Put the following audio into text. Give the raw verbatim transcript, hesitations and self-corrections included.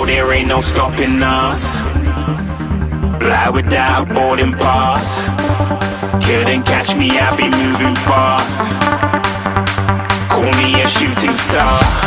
there ain't no stopping us. Fly without boarding pass. Couldn't catch me, I be moving fast. Call me a shooting star.